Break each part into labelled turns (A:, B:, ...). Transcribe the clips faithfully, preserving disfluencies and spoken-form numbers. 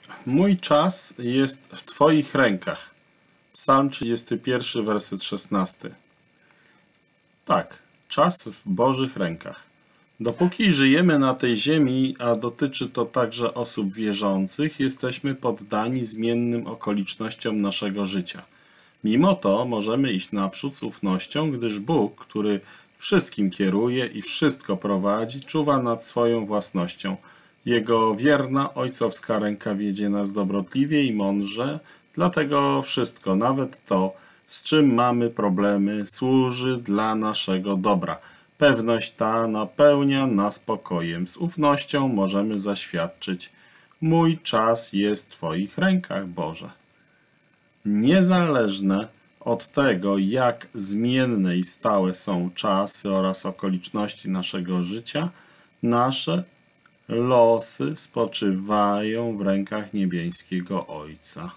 A: Mój czas jest w Twoich rękach. Psalm trzydziesty pierwszy, werset szesnasty. Tak, czas w Bożych rękach. Dopóki żyjemy na tej ziemi, a dotyczy to także osób wierzących, jesteśmy poddani zmiennym okolicznościom naszego życia. Mimo to możemy iść naprzód z ufnością, gdyż Bóg, który wszystkim kieruje i wszystko prowadzi, czuwa nad swoją własnością. Jego wierna ojcowska ręka wiedzie nas dobrotliwie i mądrze, dlatego wszystko, nawet to, z czym mamy problemy, służy dla naszego dobra. Pewność ta napełnia nas pokojem. Z ufnością możemy zaświadczyć: mój czas jest w Twoich rękach, Boże. Niezależne od tego, jak zmienne i stałe są czasy oraz okoliczności naszego życia, nasze losy spoczywają w rękach niebieskiego Ojca.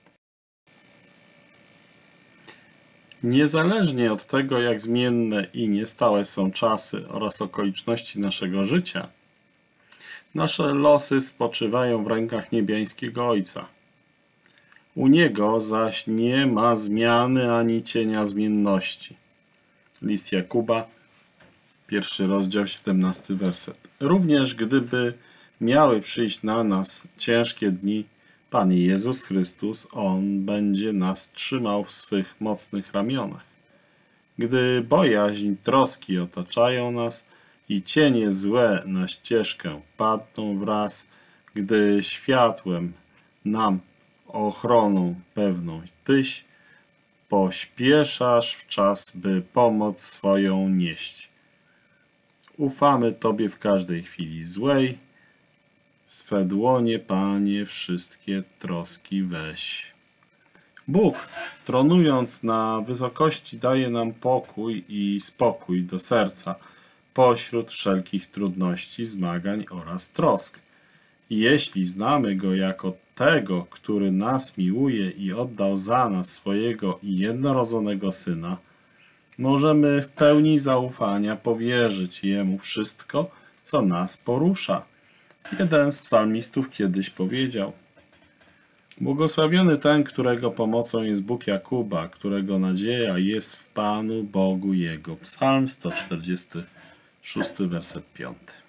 A: Niezależnie od tego, jak zmienne i niestałe są czasy oraz okoliczności naszego życia, nasze losy spoczywają w rękach niebieskiego Ojca. U Niego zaś nie ma zmiany ani cienia zmienności. List Jakuba, pierwszy rozdział, siedemnasty werset. Również gdyby miały przyjść na nas ciężkie dni, Pan Jezus Chrystus, On będzie nas trzymał w swych mocnych ramionach. Gdy bojaźń, troski otaczają nas i cienie złe na ścieżkę padną wraz, gdy światłem nam ochroną pewną Tyś pośpieszasz w czas, by pomoc swoją nieść. Ufamy Tobie w każdej chwili złej. W swe dłonie, Panie, wszystkie troski weź. Bóg, tronując na wysokości, daje nam pokój i spokój do serca pośród wszelkich trudności, zmagań oraz trosk. I jeśli znamy Go jako tego, który nas miłuje i oddał za nas swojego i jednorodzonego Syna, możemy w pełni zaufania powierzyć Jemu wszystko, co nas porusza. Jeden z psalmistów kiedyś powiedział: błogosławiony ten, którego pomocą jest Bóg Jakuba, którego nadzieja jest w Panu Bogu Jego. Psalm sto czterdziesty szósty, werset piąty.